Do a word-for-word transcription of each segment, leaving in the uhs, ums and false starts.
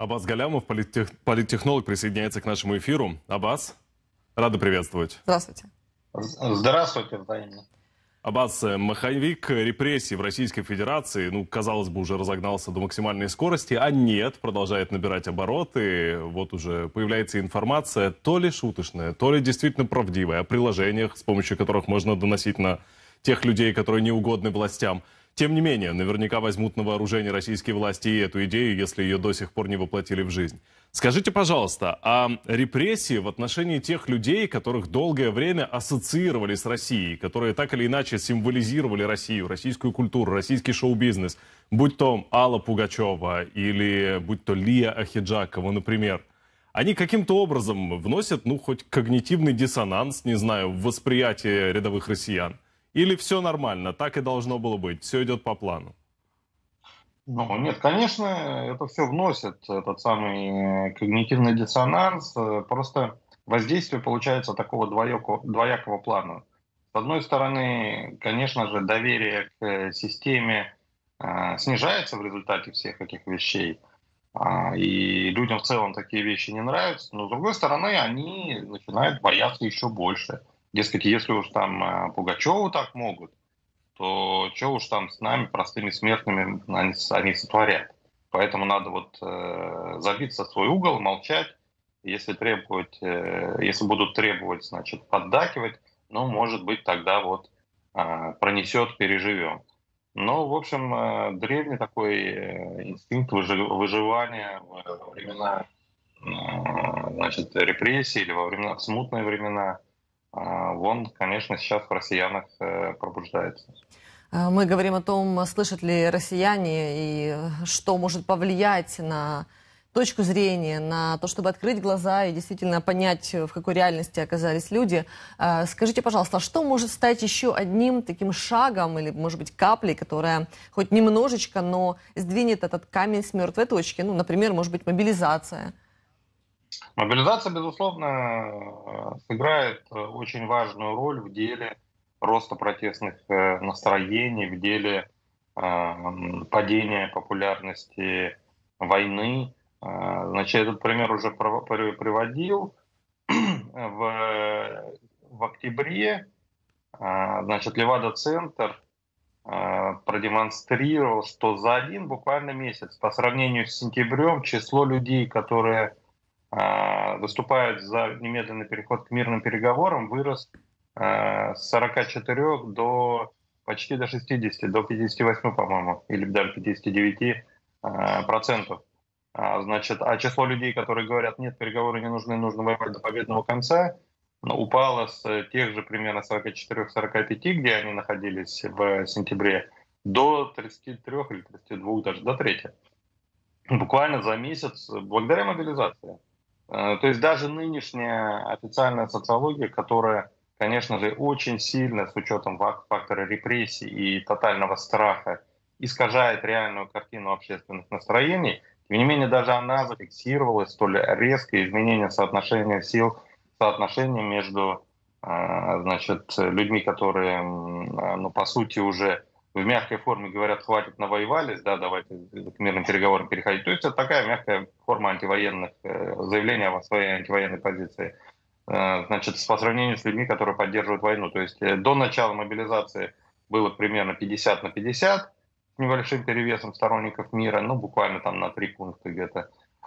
Аббас Галямов, политех... политтехнолог, присоединяется к нашему эфиру. Аббас, рады приветствовать. Здравствуйте. Здравствуйте, взаимно. Аббас, маховик репрессий в Российской Федерации, ну, казалось бы, уже разогнался до максимальной скорости, а нет, продолжает набирать обороты. Вот уже появляется информация, то ли шуточная, то ли действительно правдивая, о приложениях, с помощью которых можно доносить на тех людей, которые не угодны властям. Тем не менее, наверняка возьмут на вооружение российские власти и эту идею, если ее до сих пор не воплотили в жизнь. Скажите, пожалуйста, а репрессии в отношении тех людей, которых долгое время ассоциировали с Россией, которые так или иначе символизировали Россию, российскую культуру, российский шоу-бизнес, будь то Алла Пугачева или будь то Лия Ахеджакова, например, они каким-то образом вносят, ну, хоть когнитивный диссонанс, не знаю, в восприятие рядовых россиян? Или все нормально, так и должно было быть, все идет по плану? Ну, нет, конечно, это все вносит этот самый когнитивный диссонанс. Просто воздействие получается такого двоякого, двоякого плана. С одной стороны, конечно же, доверие к системе э, снижается в результате всех этих вещей. А, и людям в целом такие вещи не нравятся. Но с другой стороны, они начинают бояться еще больше. Дескать, если уж там э, Пугачеву так могут, то что уж там с нами, простыми смертными, они, они сотворят. Поэтому надо вот э, забиться в свой угол, молчать. Если требовать, э, если будут требовать, значит, поддакивать, ну, может быть, тогда вот э, пронесет, переживем. Но, в общем, э, древний такой э, инстинкт выжи- выживания во времена э, значит, репрессий или во времена, в смутные времена, э, он, конечно, сейчас в россиянах э, пробуждается. Мы говорим о том, слышат ли россияне и что может повлиять на точку зрения, на то, чтобы открыть глаза и действительно понять, в какой реальности оказались люди. Скажите, пожалуйста, а что может стать еще одним таким шагом или, может быть, каплей, которая хоть немножечко, но сдвинет этот камень с мертвой точки? Ну, например, может быть, мобилизация. Мобилизация, безусловно, сыграет очень важную роль в деле роста протестных настроений, в деле падения популярности войны. Значит, этот пример уже приводил. В, в октябре, значит, Левада-центр продемонстрировал, что за один буквально месяц по сравнению с сентябрем число людей, которые выступают за немедленный переход к мирным переговорам, вырос с сорока четырёх до почти до шестидесяти, до пятидесяти восьми, по-моему, или даже пятидесяти девяти процентов. Значит, а число людей, которые говорят, нет, переговоры не нужны, нужно воевать до победного конца, упало с тех же примерно сорока четырёх — сорока пяти, где они находились в сентябре, до тридцати трёх или тридцати двух, даже до трети. Буквально за месяц, благодаря мобилизации. То есть даже нынешняя официальная социология, которая, конечно же, очень сильно, с учетом фактора репрессий и тотального страха, искажает реальную картину общественных настроений, тем не менее, даже она зафиксировала столь резкое изменение соотношения сил, соотношения между значит, людьми, которые, ну, по сути, уже в мягкой форме говорят, хватит, навоевались, да, давайте к мирным переговорам переходить. То есть это такая мягкая форма антивоенных, заявления о своей антивоенной позиции. Значит, по сравнению с людьми, которые поддерживают войну. То есть до начала мобилизации было примерно пятьдесят на пятьдесят, с небольшим перевесом сторонников мира, ну, буквально там на три пункта где-то.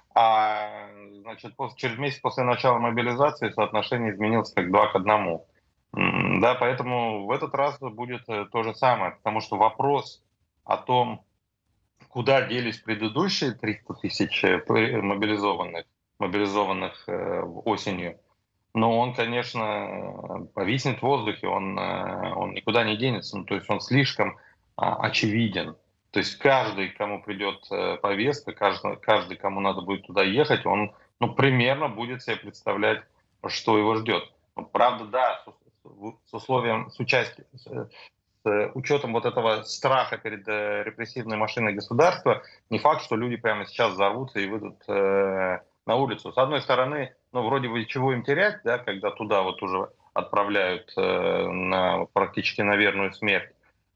А, значит, после, через месяц после начала мобилизации соотношение изменилось как два к одному. Да, поэтому в этот раз будет то же самое, потому что вопрос о том, куда делись предыдущие триста тысяч мобилизованных, мобилизованных осенью, но он, конечно, повиснет в воздухе, он, он никуда не денется, ну, то есть он слишком очевиден. То есть каждый, кому придет повестка, каждый, каждый, кому надо будет туда ехать, он, ну, примерно будет себе представлять, что его ждет. Правда, да, с условием, с участием, с учетом вот этого страха перед репрессивной машиной государства, не факт, что люди прямо сейчас взорвутся и выйдут э, на улицу. С одной стороны, ну, вроде бы чего им терять, да, когда туда вот уже отправляют э, на, практически на верную смерть.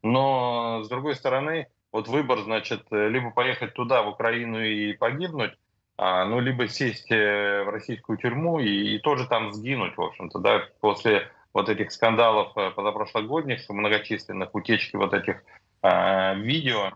Но, с другой стороны, вот выбор, значит, либо поехать туда, в Украину, и погибнуть, ну, либо сесть в российскую тюрьму и, и тоже там сгинуть, в общем-то, да, после вот этих скандалов позапрошлогодних, многочисленных утечки вот этих э, видео,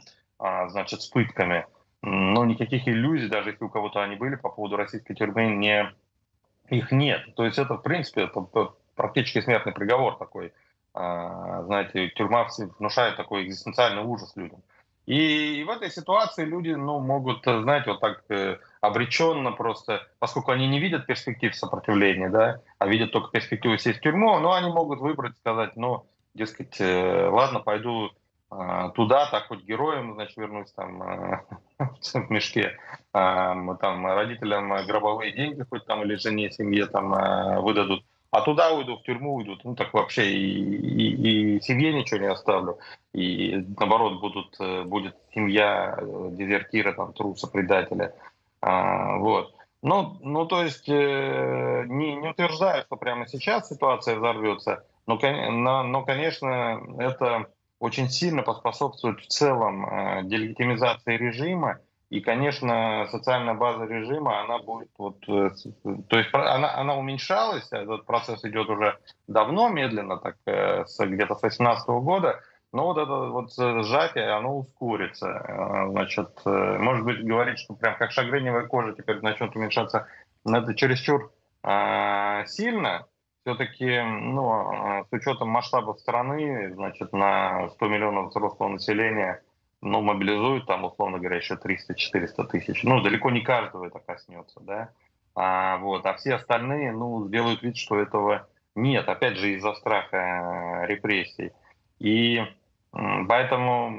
э, значит, с пытками, ну, никаких иллюзий, даже если у кого-то они были по поводу российской тюрьмы, не, их нет. То есть это, в принципе, это практически смертный приговор такой. Э, знаете, тюрьма внушает такой экзистенциальный ужас людям. И в этой ситуации люди, ну, могут, знаете, вот так э, обреченно просто, поскольку они не видят перспектив сопротивления, да, а видят только перспективу сесть в тюрьму, но они могут выбрать, сказать, ну, дескать, э, ладно, пойду э, туда, так хоть героем, значит, вернусь там э, в мешке, э, там родителям гробовые деньги хоть там или жене, семье там э, выдадут. А туда уйду, в тюрьму уйдут, ну так вообще и, и, и семье ничего не оставлю. И наоборот, будут, будет семья дезертира, там, труса, предателя. А, вот. Ну, ну, то есть э, не, не утверждаю, что прямо сейчас ситуация взорвется, но, но, но, конечно, это очень сильно поспособствует в целом э, делегитимизации режима. И, конечно, социальная база режима, она будет, вот, то есть она, она уменьшалась, этот процесс идет уже давно, медленно, так, с, где-то с восемнадцатого года, но вот это вот сжатие, оно ускорится. Значит, может быть, говорить, что прям как шагреневая кожа теперь начнет уменьшаться, это чересчур э, сильно. Все-таки, ну, с учетом масштабов страны, значит, на сто миллионов взрослого населения, ну, мобилизуют там, условно говоря, еще триста-четыреста тысяч. Ну, далеко не каждого это коснется, да. А, вот, а все остальные, ну, сделают вид, что этого нет. Опять же, из-за страха репрессий. И поэтому,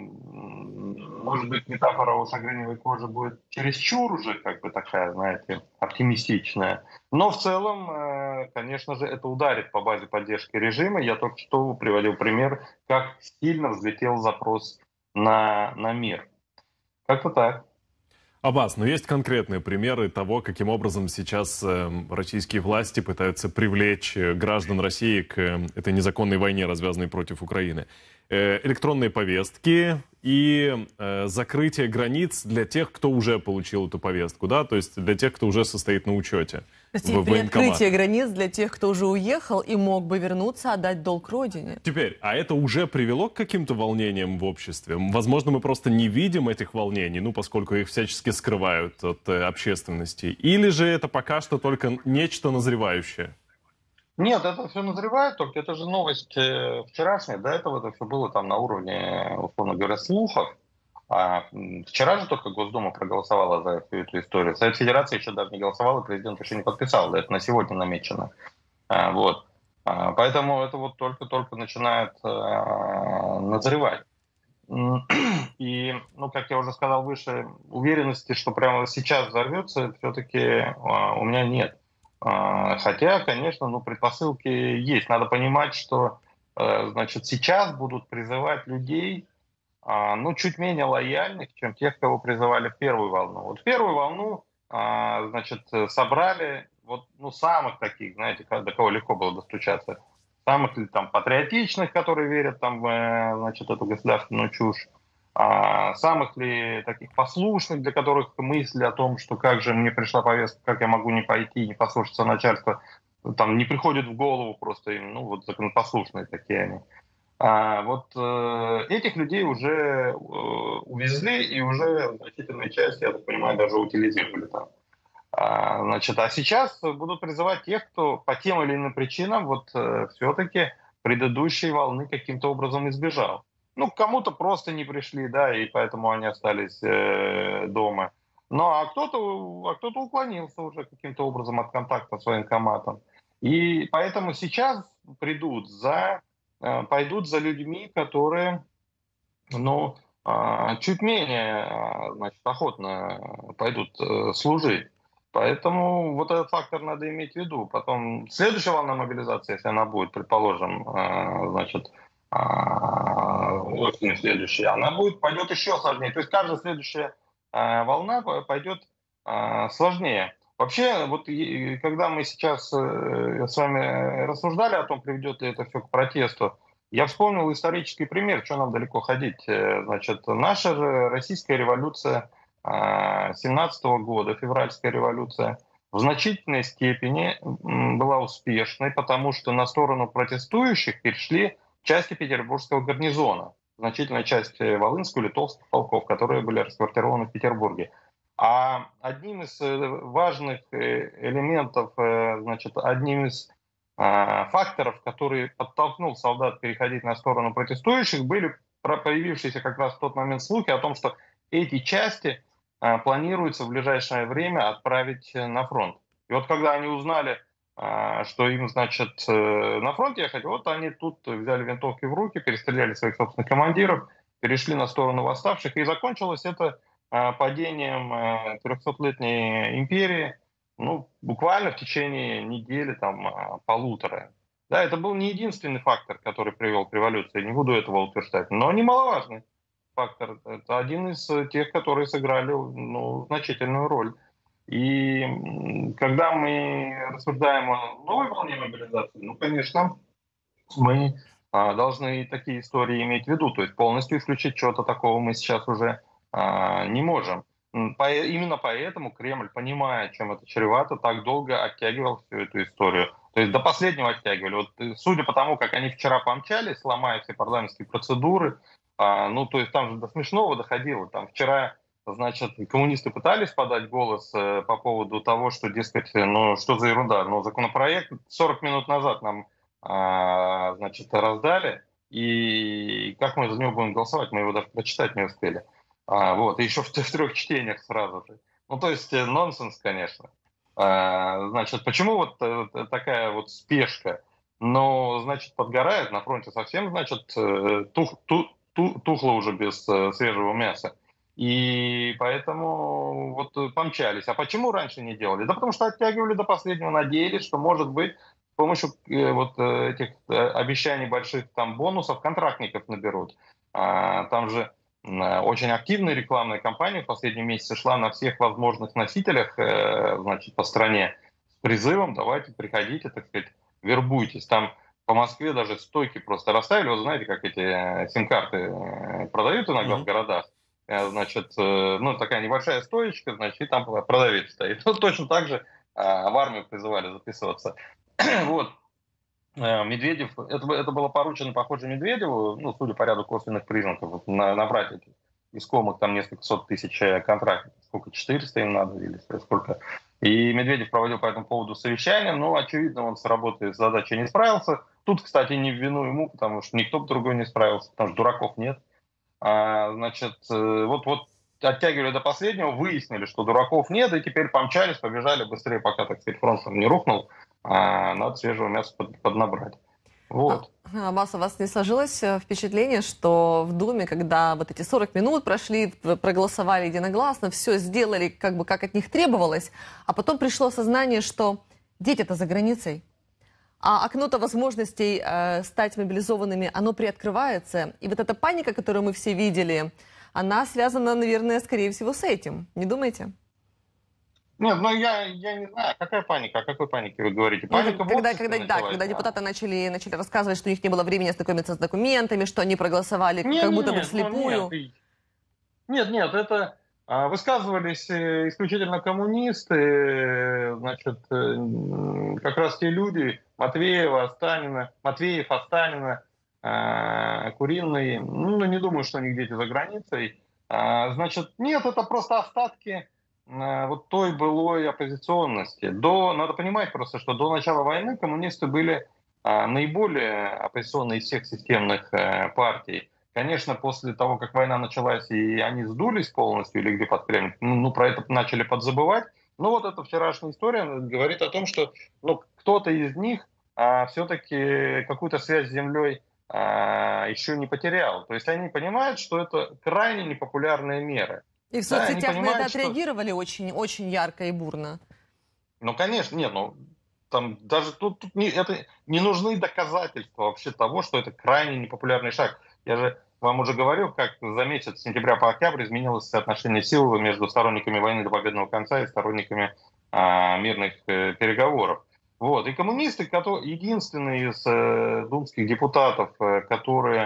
может быть, метафора о шагреневой коже будет чересчур уже, как бы такая, знаете, оптимистичная. Но в целом, конечно же, это ударит по базе поддержки режима. Я только что приводил пример, как сильно взлетел запрос на, на мир. Как-то так. Аббас, но есть конкретные примеры того, каким образом сейчас э, российские власти пытаются привлечь граждан России к э, этой незаконной войне, развязанной против Украины. Э, электронные повестки и э, закрытие границ для тех, кто уже получил эту повестку, да, то есть для тех, кто уже состоит на учете. То есть приоткрытие границ для тех, кто уже уехал и мог бы вернуться, отдать долг родине. Теперь, а это уже привело к каким-то волнениям в обществе? Возможно, мы просто не видим этих волнений, ну, поскольку их всячески скрывают от э, общественности. Или же это пока что только нечто назревающее? Нет, это все назревает, только это же новость э, вчерашняя. До этого это все было там на уровне, условно говоря, слухов. А вчера же только Госдума проголосовала за всю эту историю. Совет Федерации еще даже не голосовал, и президент еще не подписал. Это на сегодня намечено. А, вот. А, поэтому это вот только-только начинает а, назревать. И, ну, как я уже сказал выше, уверенности, что прямо сейчас взорвется, все-таки а, у меня нет. А, хотя, конечно, ну, предпосылки есть. Надо понимать, что а, значит, сейчас будут призывать людей, ну, чуть менее лояльных, чем тех, кого призывали в первую волну. Вот в первую волну, значит, собрали вот, ну, самых таких, знаете, до кого легко было достучаться, самых там патриотичных, которые верят там, значит, эту государственную чушь, самых ли таких послушных, для которых мысли о том, что как же мне пришла повестка, как я могу не пойти, не послушаться начальства, там не приходит в голову просто им, ну, вот законопослушные такие они. А вот э, этих людей уже э, увезли и уже значительная часть, я так понимаю, даже утилизировали там. А, значит, а сейчас будут призывать тех, кто по тем или иным причинам вот э, все-таки предыдущей волны каким-то образом избежал. Ну, кому-то просто не пришли, да, и поэтому они остались э, дома. Ну, а кто-то, а кто-то уклонился уже каким-то образом от контакта с военкоматом. И поэтому сейчас придут за... пойдут за людьми, которые, ну, чуть менее, значит, охотно пойдут служить. Поэтому вот этот фактор надо иметь в виду. Потом следующая волна мобилизации, если она будет, предположим, значит, осенью следующая, она будет, пойдет еще сложнее. То есть каждая следующая волна пойдет сложнее. Вообще, вот когда мы сейчас с вами рассуждали о том, приведет ли это все к протесту, я вспомнил исторический пример, что нам далеко ходить. Значит, наша же российская революция семнадцатого года, февральская революция, в значительной степени была успешной, потому что на сторону протестующих перешли части петербургского гарнизона, значительная часть волынских и литовских полков, которые были расквартированы в Петербурге. А одним из важных элементов, значит, одним из факторов, который подтолкнул солдат переходить на сторону протестующих, были появившиеся как раз в тот момент слухи о том, что эти части планируется в ближайшее время отправить на фронт. И вот когда они узнали, что им, значит, на фронт ехать, вот они тут взяли винтовки в руки, перестреляли своих собственных командиров, перешли на сторону восставших, и закончилось это падением трехсотлетней империи, ну, буквально в течение недели, там, полутора. Да, это был не единственный фактор, который привел к революции, не буду этого утверждать, но немаловажный фактор. Это один из тех, которые сыграли, ну, значительную роль. И когда мы рассуждаем о новой волне мобилизации, ну, конечно, мы а, должны такие истории иметь в виду. То есть полностью исключить чего-то такого мы сейчас уже а, не можем. По, именно поэтому Кремль, понимая, чем это чревато, так долго оттягивал всю эту историю. То есть до последнего оттягивали. Вот, судя по тому, как они вчера помчались, ломая все парламентские процедуры, а, ну, то есть там же до смешного доходило. Там вчера, значит, коммунисты пытались подать голос э, по поводу того, что, дескать, ну, что за ерунда. Но законопроект сорок минут назад нам, а, значит, раздали, и как мы за него будем голосовать, мы его даже прочитать не успели. А, вот, и еще в, в трех чтениях сразу же. Ну, то есть нонсенс, конечно. А, значит, почему вот э, такая вот спешка? Но, значит, подгорает на фронте совсем, значит, тух, тух, тухло уже без э, свежего мяса. И поэтому вот помчались. А почему раньше не делали? Да потому что оттягивали до последнего, надеялись, что, может быть, с помощью э, вот э, этих э, обещаний больших там бонусов контрактников наберут. А, там же э, очень активная рекламная кампания в последние месяцы шла на всех возможных носителях, э, значит, по стране с призывом: давайте, приходите, так сказать, вербуйтесь. Там по Москве даже стойки просто расставили. Вот знаете, как эти сим-карты продают иногда mm-hmm. в городах. Значит, ну, такая небольшая стоечка, значит, и там продавец стоит. Ну, точно так же в армию призывали записываться. Вот. Медведев, это, это было поручено, похоже, Медведеву, ну, судя по ряду косвенных признаков, вот, на, набрать этих искомых там несколько сот тысяч контрактов. Сколько, четыреста им надо или сколько? И Медведев проводил по этому поводу совещание, но, очевидно, он с работой, с задачей не справился. Тут, кстати, не в вину ему, потому что никто другой не справился, потому что дураков нет. А, значит, вот, вот оттягивали до последнего, выяснили, что дураков нет, и теперь помчались, побежали быстрее, пока, так сказать, фронт не рухнул, а надо свежего мяса под, поднабрать. Вот. Аббас, у вас не сложилось впечатление, что в Думе, когда вот эти сорок минут прошли, проголосовали единогласно, все сделали, как бы как от них требовалось, а потом пришло осознание, что дети-то за границей, а окно-то возможностей э, стать мобилизованными, оно приоткрывается, и вот эта паника, которую мы все видели, она связана, наверное, скорее всего, с этим. Не думаете? Нет, ну я, я не знаю, какая паника, о какой панике вы говорите? Паника ну, когда, когда, да, когда депутаты начали, начали рассказывать, что у них не было времени ознакомиться с документами, что они проголосовали не, как не, будто бы вслепую. Ну, нет, нет, нет, это а, высказывались исключительно коммунисты, значит, как раз те люди, Матвеева, Останина, Матвеев, Останина, а, Куриный, ну, не думаю, что они где-то за границей. А, значит, нет, это просто остатки вот той былой оппозиционности. До, надо понимать просто, что до начала войны коммунисты были а, наиболее оппозиционные из всех системных а, партий. Конечно, после того, как война началась, и они сдулись полностью, или где под Кремль, ну, ну, про это начали подзабывать. Но вот эта вчерашняя история говорит о том, что ну, кто-то из них а, все-таки какую-то связь с землей а, еще не потерял. То есть они понимают, что это крайне непопулярные меры. И в соцсетях да, на это отреагировали что... очень, очень ярко и бурно. Ну, конечно, нет, ну, там даже тут, тут не, это, не нужны доказательства вообще того, что это крайне непопулярный шаг. Я же вам уже говорил, как за месяц, с сентября по октябрь, изменилось соотношение сил между сторонниками войны до победного конца и сторонниками а, мирных э, переговоров. Вот. И коммунисты, которые, единственные из э, думских депутатов, э, которые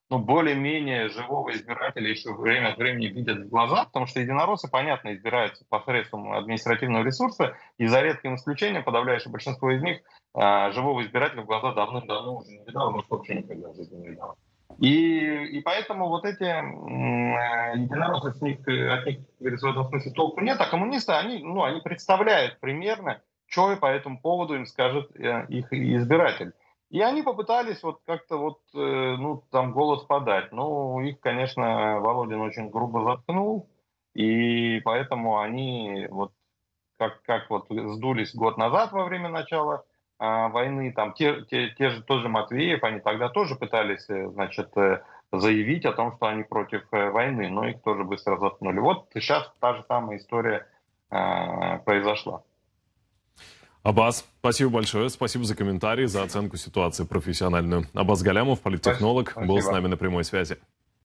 ну, более-менее живого избирателя еще время от времени видят в глаза, потому что единороссы, понятно, избираются посредством административного ресурса, и за редким исключением подавляющее большинство из них а, живого избирателя в глаза давным-давно уже не видал, может, вообще никогда в жизни не видал. И, и поэтому вот эти м, единороссы, с них, от них, в этом смысле, толку нет, а коммунисты, они, ну, они представляют примерно, что по этому поводу им скажет э, их избиратель. И они попытались вот как-то вот, э, ну, там голос подать. Ну, их, конечно, Володин очень грубо заткнул, и поэтому они вот как, как вот сдулись год назад во время начала э, войны, там те, те, те же, тот же Матвеев, они тогда тоже пытались, значит, э, заявить о том, что они против э, войны, но их тоже быстро заткнули. Вот сейчас та же самая история э, произошла. Аббас, спасибо большое. Спасибо за комментарий, за оценку ситуации профессиональную. Аббас Галямов, политтехнолог, Спасибо. был с нами на прямой связи.